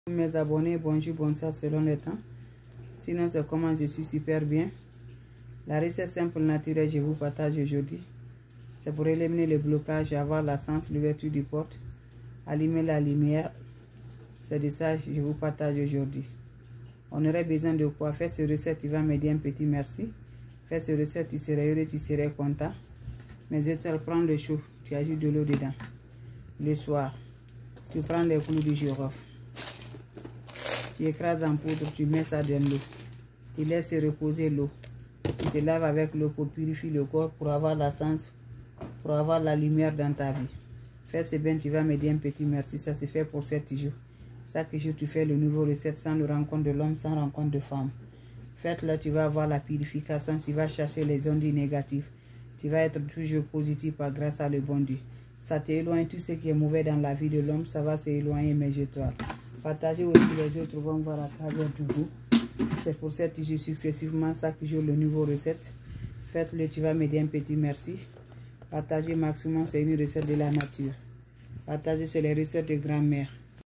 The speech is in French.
Mes abonnés, bonjour, bonsoir selon le temps. Sinon, c'est comment je suis super bien. La recette simple naturelle, je vous partage aujourd'hui. C'est pour éliminer le blocage, avoir la sens, l'ouverture du porte, allumer la lumière. C'est de ça que je vous partage aujourd'hui. On aurait besoin de quoi? Faire cette recette, tu vas me dire un petit merci. Faire cette recette, tu serais heureux, tu serais content. Mais je te prends le chaud, tu ajoutes de l'eau dedans. Le soir, tu prends les clous du girofle. Tu écrases en poudre, tu mets ça dans l'eau. Tu laisses reposer l'eau. Tu te laves avec l'eau pour purifier le corps, pour avoir la sens, pour avoir la lumière dans ta vie. Fais ce bain, tu vas me dire un petit merci. Ça se fait pour 7 jours. Chaque jour, tu fais le nouveau recette sans le rencontre de l'homme, sans rencontre de femme. Faites-le, tu vas avoir la purification, tu vas chercher les ondes négatives. Tu vas être toujours positif grâce à le bon Dieu. Ça t'éloigne tout ce qui est mauvais dans la vie de l'homme, ça va s'éloigner, mes étoiles. Partagez aussi les autres, vont voir à travers du goût. C'est pour 7 jours successivement, chaque jour le nouveau recette. Faites-le, tu vas me dire un petit merci. Partagez maximum, c'est une recette de la nature. Partagez, c'est les recettes de grand-mère.